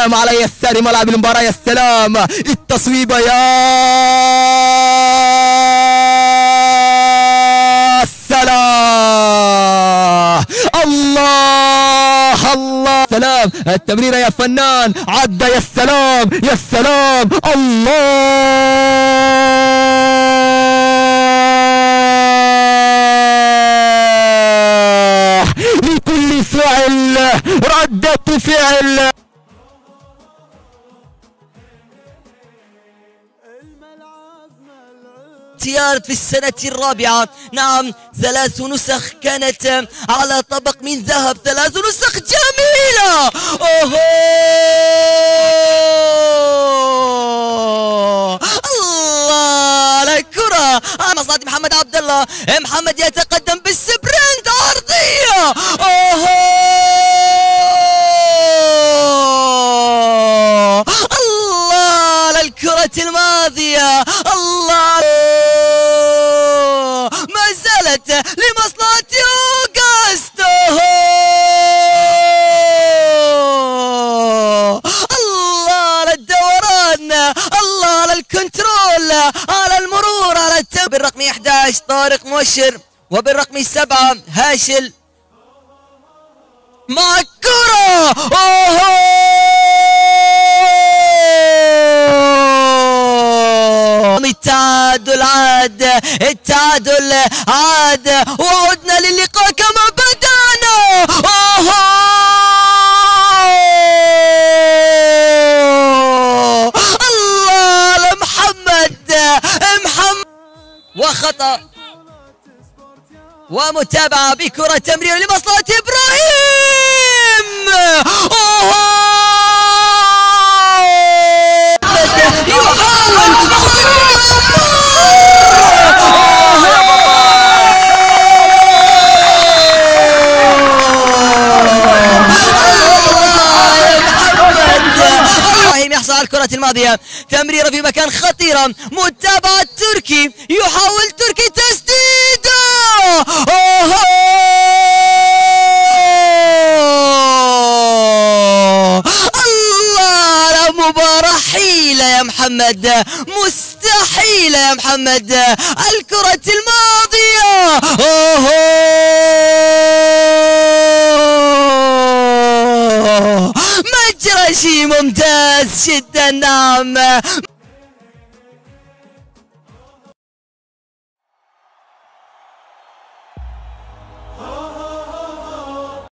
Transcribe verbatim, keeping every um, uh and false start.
سلام على يسار ملعب المباراة. يا سلام التصويبة يا سلام. الله الله سلام التمريرة يا فنان. عدى يا سلام يا سلام. الله لكل فعل ردة فعل. اختيارت في السنة الرابعة. نعم ثلاث نسخ كانت على طبق من ذهب، ثلاث نسخ جميلة. أوه الله على الكرة. مصلحة محمد عبد الله. محمد يتقدم بالسبرنت عرضية. أوه الله على الكرة الماضية. الله ما زالت لمصلحة أوغاستو. الله على الدوران، الله على الكنترول، على المرور، على التم. بالرقم أحد عشر طارق مؤشر، وبالرقم سبعة هاشل مع الكرة. أوه التعادل عاد، التعادل عاد، وعدنا للقاء كما بدأنا. أوه الله على محمد محمد. وخطأ ومتابعة بكرة تمرير لمصلحة إبراهيم. أوه الكرة الماضية. تمريرة في مكان خطيرة، متابعة تركي، يحاول تركي تسديده. أوه الله على مباراة حيلة يا محمد، مستحيلة يا محمد. الكرة الماضية. أوه مجرى شيء ممتاز جدا. نعم